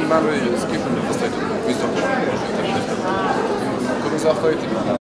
animale, skip and devastated. Wisdom. Couldn't say after it.